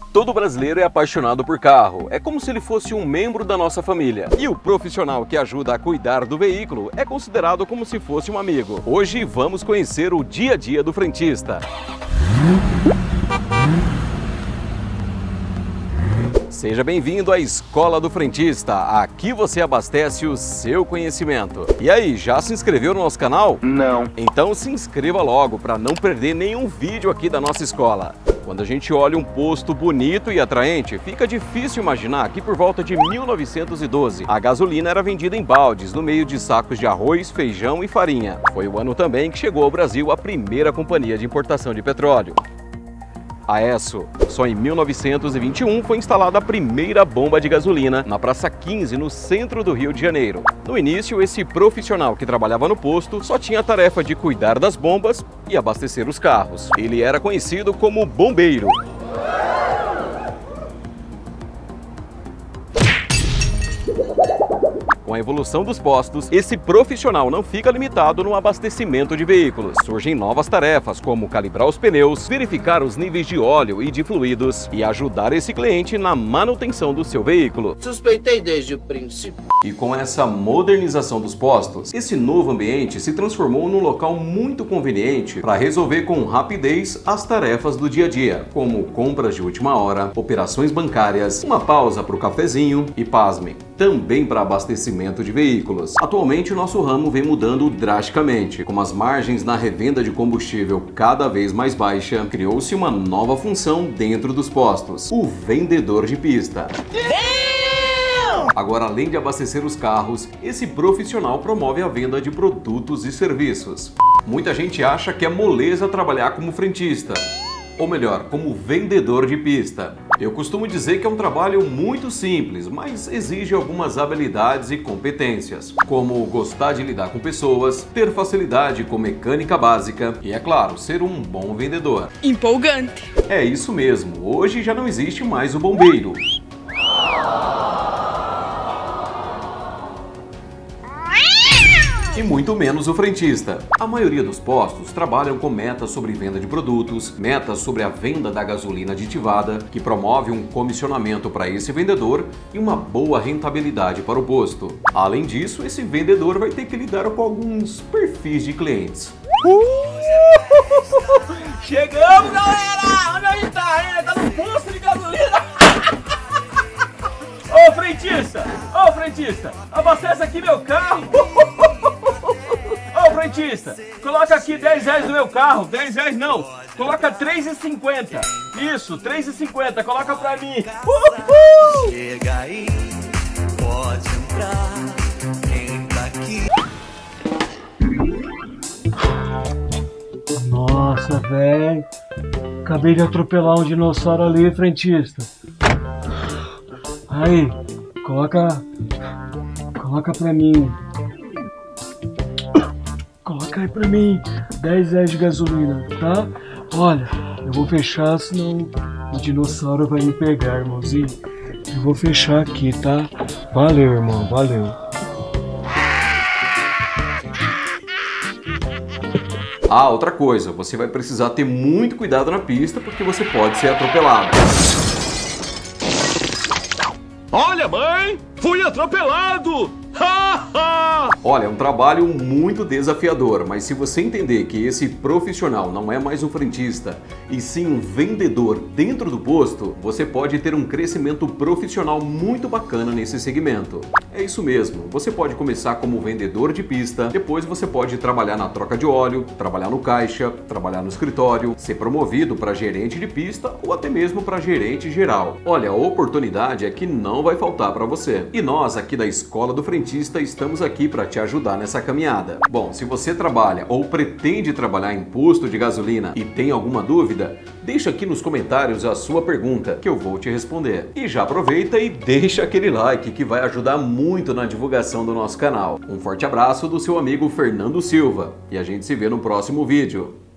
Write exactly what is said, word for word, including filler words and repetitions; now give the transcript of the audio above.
Todo brasileiro é apaixonado por carro, é como se ele fosse um membro da nossa família. E o profissional que ajuda a cuidar do veículo é considerado como se fosse um amigo. Hoje vamos conhecer o dia a dia do frentista. Seja bem-vindo à Escola do Frentista. Aqui você abastece o seu conhecimento. E aí, já se inscreveu no nosso canal? Não. Então se inscreva logo para não perder nenhum vídeo aqui da nossa escola. Quando a gente olha um posto bonito e atraente, fica difícil imaginar que por volta de mil novecentos e doze, a gasolina era vendida em baldes, no meio de sacos de arroz, feijão e farinha. Foi o ano também que chegou ao Brasil a primeira companhia de importação de petróleo, a Esso. Só em mil novecentos e vinte e um foi instalada a primeira bomba de gasolina na Praça quinze, no centro do Rio de Janeiro. No início, esse profissional que trabalhava no posto só tinha a tarefa de cuidar das bombas e abastecer os carros. Ele era conhecido como bombeiro. Com a evolução dos postos, esse profissional não fica limitado no abastecimento de veículos. Surgem novas tarefas, como calibrar os pneus, verificar os níveis de óleo e de fluidos e ajudar esse cliente na manutenção do seu veículo. Suspeitei desde o princípio. E com essa modernização dos postos, esse novo ambiente se transformou num local muito conveniente para resolver com rapidez as tarefas do dia a dia, como compras de última hora, operações bancárias, uma pausa para o cafezinho e, pasmem, também para abastecimento de veículos. Atualmente, o nosso ramo vem mudando drasticamente. Com as margens na revenda de combustível cada vez mais baixa, criou-se uma nova função dentro dos postos: o vendedor de pista. Agora, além de abastecer os carros, esse profissional promove a venda de produtos e serviços. Muita gente acha que é moleza trabalhar como frentista, ou melhor, como vendedor de pista. Eu costumo dizer que é um trabalho muito simples, mas exige algumas habilidades e competências, como gostar de lidar com pessoas, ter facilidade com mecânica básica e, é claro, ser um bom vendedor. Empolgante! É isso mesmo, hoje já não existe mais o bombeiro. E muito menos o frentista. A maioria dos postos trabalham com metas sobre venda de produtos, metas sobre a venda da gasolina aditivada, que promove um comissionamento para esse vendedor e uma boa rentabilidade para o posto. Além disso, esse vendedor vai ter que lidar com alguns perfis de clientes. Uh! Chegamos, galera! Onde a gente tá ainda? Tá no posto de gasolina! Ô, frentista! Ô, frentista! Abastece aqui meu carro! Ô, frentista! Coloca aqui dez reais no meu carro! dez reais não! Coloca três e cinquenta! Isso, três e cinquenta! Coloca pra mim! Uhul! Chega aí, pode entrar, quem tá aqui. Nossa, velho! Acabei de atropelar um dinossauro ali, frentista! Aí, coloca, coloca pra mim, coloca aí pra mim, dez reais de gasolina, tá? Olha, eu vou fechar, senão o dinossauro vai me pegar, irmãozinho. Eu vou fechar aqui, tá? Valeu, irmão, valeu. Ah, outra coisa, você vai precisar ter muito cuidado na pista porque você pode ser atropelado. Olha, mãe! Fui atropelado! Olha, é um trabalho muito desafiador, mas se você entender que esse profissional não é mais um frentista, e sim um vendedor dentro do posto, você pode ter um crescimento profissional muito bacana nesse segmento. É isso mesmo, você pode começar como vendedor de pista, depois você pode trabalhar na troca de óleo, trabalhar no caixa, trabalhar no escritório, ser promovido para gerente de pista ou até mesmo para gerente geral. Olha, a oportunidade é que não vai faltar para você. E nós aqui da Escola do Frentista estamos aqui para te ajudar nessa caminhada. Bom, se você trabalha ou pretende trabalhar em posto de gasolina e tem alguma dúvida, deixa aqui nos comentários a sua pergunta que eu vou te responder. E já aproveita e deixa aquele like que vai ajudar muito na divulgação do nosso canal. Um forte abraço do seu amigo Fernando Silva e a gente se vê no próximo vídeo.